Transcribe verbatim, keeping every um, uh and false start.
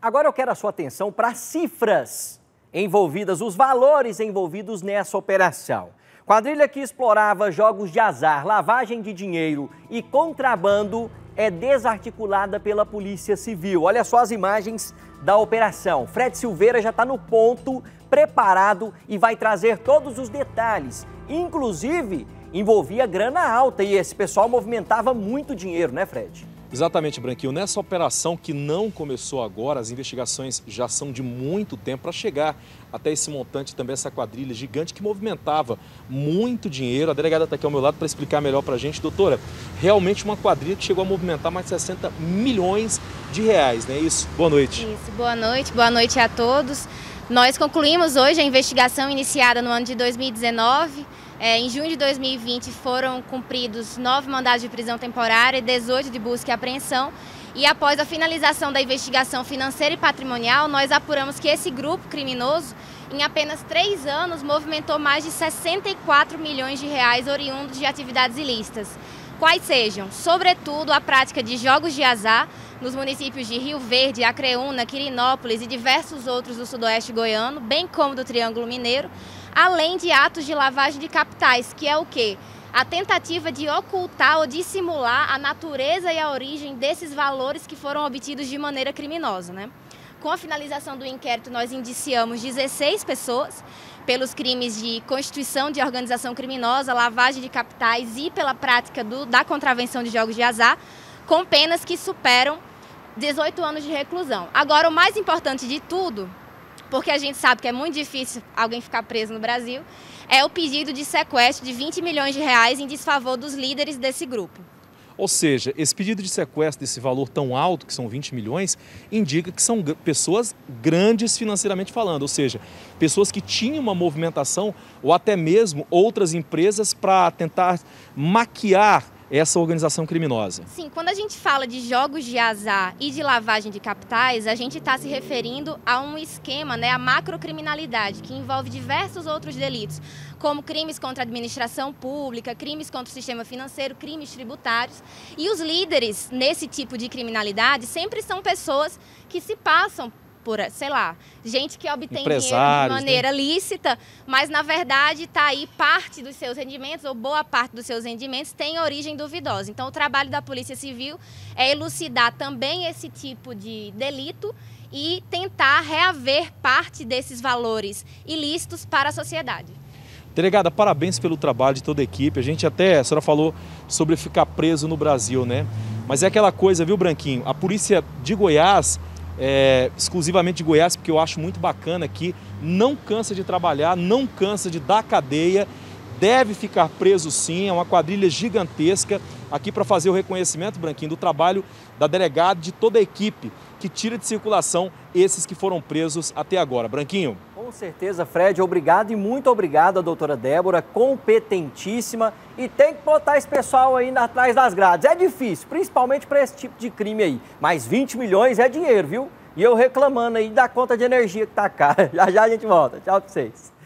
Agora eu quero a sua atenção para as cifras envolvidas, os valores envolvidos nessa operação. Quadrilha que explorava jogos de azar, lavagem de dinheiro e contrabando é desarticulada pela Polícia Civil. Olha só as imagens da operação. Fred Silveira já está no ponto, preparado e vai trazer todos os detalhes. Inclusive, envolvia grana alta e esse pessoal movimentava muito dinheiro, né, Fred? Exatamente, Branquinho. Nessa operação que não começou agora, as investigações já são de muito tempo para chegar até esse montante, também essa quadrilha gigante que movimentava muito dinheiro. A delegada está aqui ao meu lado para explicar melhor para a gente. Doutora, realmente uma quadrilha que chegou a movimentar mais de sessenta milhões de reais, não é isso? Boa noite. Isso, boa noite, boa noite a todos. Nós concluímos hoje a investigação iniciada no ano de dois mil e dezenove. É, em junho de dois mil e vinte foram cumpridos nove mandados de prisão temporária e dezoito de busca e apreensão. E após a finalização da investigação financeira e patrimonial, nós apuramos que esse grupo criminoso, em apenas três anos, movimentou mais de sessenta e quatro milhões de reais oriundos de atividades ilícitas. Quais sejam, sobretudo, a prática de jogos de azar nos municípios de Rio Verde, Acreúna, Quirinópolis e diversos outros do sudoeste goiano, bem como do Triângulo Mineiro, além de atos de lavagem de capitais, que é o quê? A tentativa de ocultar ou dissimular a natureza e a origem desses valores que foram obtidos de maneira criminosa, né? Com a finalização do inquérito, nós indiciamos dezesseis pessoas pelos crimes de constituição de organização criminosa, lavagem de capitais e pela prática do, da contravenção de jogos de azar, com penas que superam dezoito anos de reclusão. Agora, o mais importante de tudo, porque a gente sabe que é muito difícil alguém ficar preso no Brasil, é o pedido de sequestro de vinte milhões de reais em desfavor dos líderes desse grupo. Ou seja, esse pedido de sequestro desse valor tão alto, que são vinte milhões, indica que são pessoas grandes financeiramente falando, ou seja, pessoas que tinham uma movimentação ou até mesmo outras empresas para tentar maquiar essa organização criminosa. Sim, quando a gente fala de jogos de azar e de lavagem de capitais, a gente está se referindo a um esquema, né, a macrocriminalidade, que envolve diversos outros delitos, como crimes contra a administração pública, crimes contra o sistema financeiro, crimes tributários. E os líderes nesse tipo de criminalidade sempre são pessoas que se passam por, sei lá, gente que obtém dinheiro de maneira né? lícita, mas na verdade está aí parte dos seus rendimentos, ou boa parte dos seus rendimentos, tem origem duvidosa. Então o trabalho da Polícia Civil é elucidar também esse tipo de delito e tentar reaver parte desses valores ilícitos para a sociedade. Delegada, parabéns pelo trabalho de toda a equipe. A gente até, a senhora falou sobre ficar preso no Brasil, né? Mas é aquela coisa, viu, Branquinho? A polícia de Goiás, É, exclusivamente de Goiás, porque eu acho muito bacana aqui, não cansa de trabalhar, não cansa de dar cadeia, deve ficar preso sim, é uma quadrilha gigantesca aqui para fazer o reconhecimento, Branquinho, do trabalho da delegada, de toda a equipe que tira de circulação esses que foram presos até agora. Branquinho. Com certeza, Fred, obrigado e muito obrigado a doutora Débora, competentíssima, e tem que botar esse pessoal aí atrás das grades. É difícil, principalmente para esse tipo de crime aí, mas vinte milhões é dinheiro, viu? E eu reclamando aí da conta de energia que tá cara. Já já a gente volta. Tchau pra vocês.